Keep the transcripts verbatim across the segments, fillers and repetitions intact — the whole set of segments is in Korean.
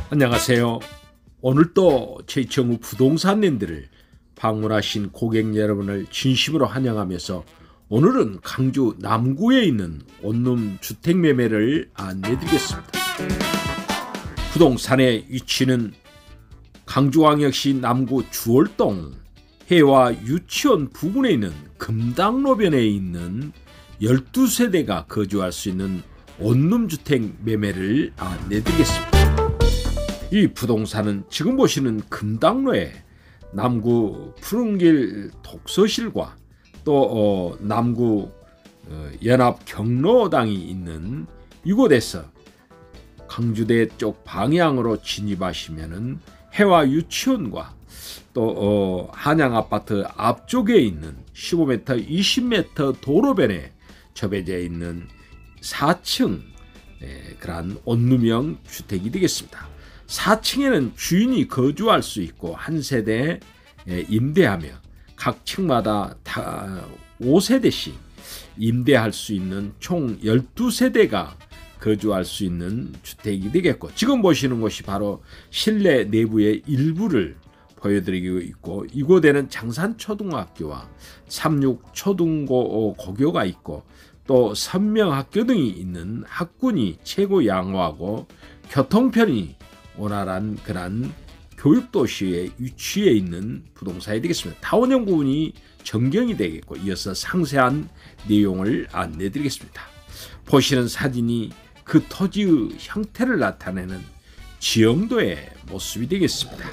안녕하세요. 오늘도 최청우 부동산랜드를 방문하신 고객 여러분을 진심으로 환영하면서 오늘은 강주 남구에 있는 원룸 주택 매매를 안내드리겠습니다. 부동산의 위치는 강주광역시 남구 주월동 해와 유치원 부근에 있는 금당로변에 있는 열두 세대가 거주할 수 있는 원룸 주택 매매를 안내드리겠습니다. 이 부동산은 지금 보시는 금당로에 남구 푸른길 독서실과 또 어, 남구 어, 연합 경로당이 있는 이곳에서 강주대 쪽 방향으로 진입하시면은 해와 유치원과 또 어, 한양아파트 앞쪽에 있는 십오 미터, 이십 미터 도로변에 접해져 있는 사 층 예, 그런 원룸형 주택이 되겠습니다. 사 층에는 주인이 거주할 수 있고 한 세대에 임대하며 각 층마다 다 오 세대씩 임대할 수 있는 총 열두 세대가 거주할 수 있는 주택이 되겠고, 지금 보시는 곳이 바로 실내 내부의 일부를 보여드리고 있고, 이곳에는 장산초등학교와 삼육초등고 고교가 있고 또 선명학교 등이 있는 학군이 최고 양호하고 교통편이 원활한 그런 교육도시에 위치해 있는 부동산이 되겠습니다. 타원형 부분이 전경이 되겠고, 이어서 상세한 내용을 안내드리겠습니다. 보시는 사진이 그 토지의 형태를 나타내는 지형도의 모습이 되겠습니다.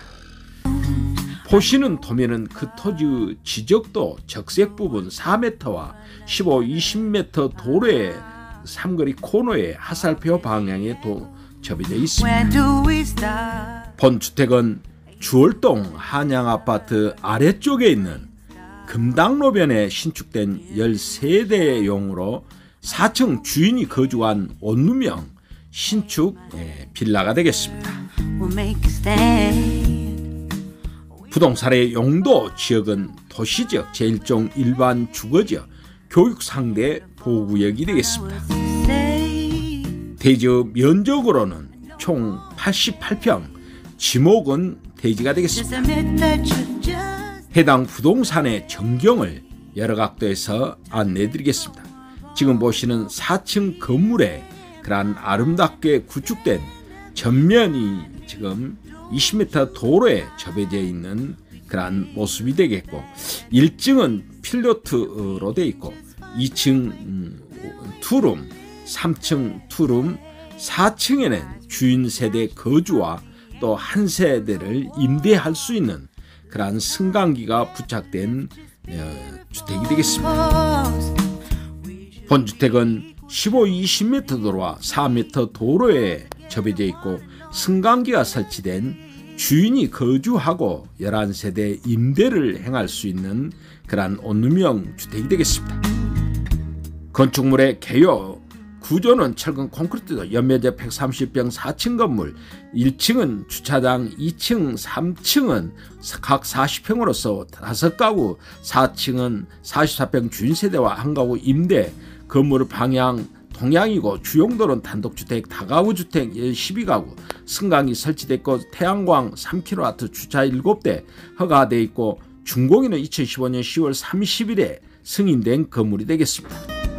보시는 도면은 그 토지의 지적도 적색 부분 사 미터와 십오, 이십 미터 도로의 삼거리 코너에 하살표 방향에 도 접해져 있습니다. 본 주택은 주월동 한양아파트 아래쪽에 있는 금당로변에 신축된 십삼 대용으로 사 층 주인이 거주한 원룸형 신축 빌라가 되겠습니다. 부동산의 용도 지역은 도시지역, 제일 종 일반 주거지역, 교육상대 보호구역이 되겠습니다. 대지 면적으로는 총 팔십팔 평, 지목은 대지가 되겠습니다. 해당 부동산의 전경을 여러 각도에서 안내드리겠습니다. 지금 보시는 사 층 건물에 그러한 아름답게 구축된 전면이 지금 이십 미터 도로에 접해져 있는 그러한 모습이 되겠고, 일 층은 필로트로 되어 있고 이 층 투룸, 삼 층 투룸, 사 층에는 주인 세대 거주와 또 한 세대를 임대할 수 있는 그러한 승강기가 부착된 주택이 되겠습니다. 본 주택은 십오, 이십 미터 도로와 사 미터 도로에 접해져 있고 승강기가 설치된 주인이 거주하고 열한 세대 임대를 행할 수 있는 그러한 원룸형 주택이 되겠습니다. 건축물의 개요 구조는 철근 콘크리트도 연면적 백삼십 평 사 층 건물, 일 층은 주차장, 이 층, 삼 층은 각 사십 평으로서 다섯 가구, 사 층은 사십사 평 주인세대와 한 가구 임대, 건물 방향 동향이고 주용도는 단독주택, 다가구 주택 십이 가구, 승강기 설치됐고 태양광 삼 킬로와트 주차 일곱 대 허가되어 있고, 준공일은 이천십오 년 시월 삼십일에 승인된 건물이 되겠습니다.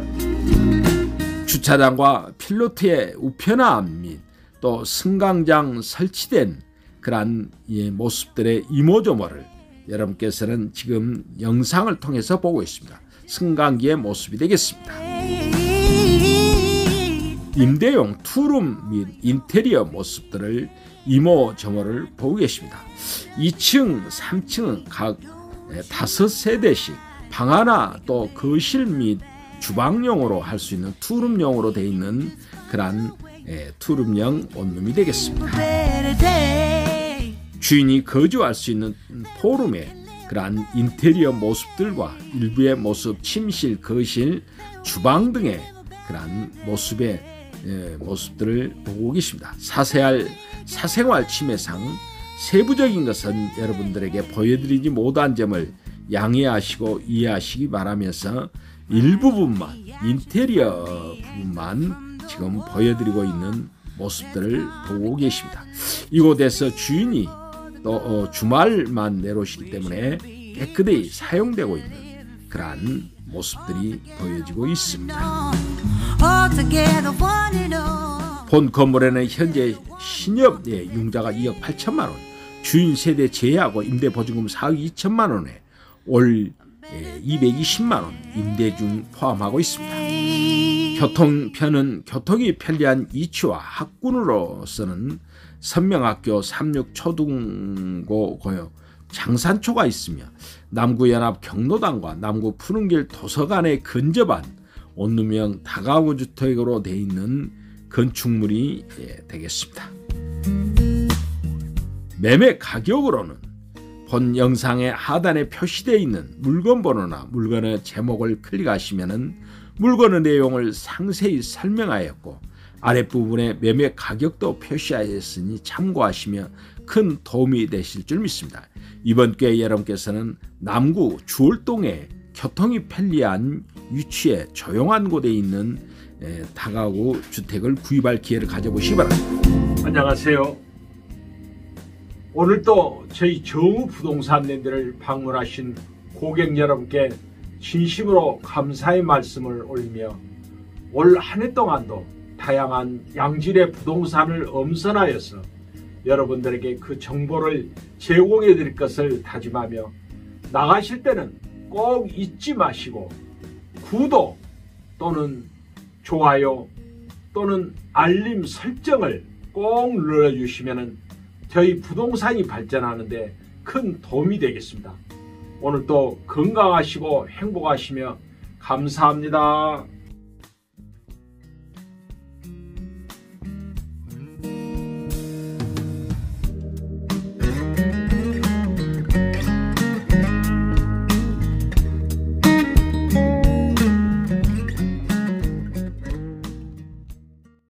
주차장과 필로트의 우편함 및 또 승강장 설치된 그러한 모습들의 이모저모를 여러분께서는 지금 영상을 통해서 보고 있습니다. 승강기의 모습이 되겠습니다. 임대용 투룸 및 인테리어 모습들을 이모저모를 보고 계십니다. 이 층, 삼 층은 각 다섯 세대씩 방 하나 또 거실 및 주방용으로 할 수 있는 투룸용으로 되어 있는 그러한 투룸형 원룸이 되겠습니다. 주인이 거주할 수 있는 포룸의 그러한 인테리어 모습들과 일부의 모습, 침실, 거실, 주방 등의 그러한 모습의 예, 모습들을 보고 계십니다. 사생활, 사생활 침해상 세부적인 것은 여러분들에게 보여드리지 못한 점을 양해하시고 이해하시기 바라면서 일부분만, 인테리어 부분만 지금 보여드리고 있는 모습들을 보고 계십니다. 이곳에서 주인이 또 어, 주말만 내놓으시기 때문에 깨끗이 사용되고 있는 그러한 모습들이 보여지고 있습니다. 본 건물에는 현재 신협의 융자가 이억 팔천만 원, 주인 세대 제외하고 임대보증금 사억 이천만 원에 올 이백이십만 원 임대중 포함하고 있습니다. 교통편은 교통이 편리한 이치와 학군으로서는 선명학교 삼육초등고고요 장산초가 있으며 남구연합 경로당과 남구 푸른길 도서관에 근접한 원룸형 다가구 주택으로 되어 있는 건축물이 되겠습니다. 매매 가격으로는 본 영상의 하단에 표시되어 있는 물건 번호나 물건의 제목을 클릭하시면 물건의 내용을 상세히 설명하였고 아랫부분에 매매 가격도 표시하였으니 참고하시며 큰 도움이 되실 줄 믿습니다. 이번 기회에 여러분께서는 남구 주월동에 교통이 편리한 위치에 조용한 곳에 있는 다가구 주택을 구입할 기회를 가져보시기 바랍니다. 안녕하세요. 오늘 또 저희 정우 부동산랜드를 방문하신 고객 여러분께 진심으로 감사의 말씀을 올리며 올 한 해 동안도 다양한 양질의 부동산을 엄선하여서 여러분들에게 그 정보를 제공해 드릴 것을 다짐하며 나가실 때는 꼭 잊지 마시고 구독 또는 좋아요 또는 알림 설정을 꼭 눌러주시면 저희 부동산이 발전하는데 큰 도움이 되겠습니다. 오늘도 건강하시고 행복하시며 감사합니다.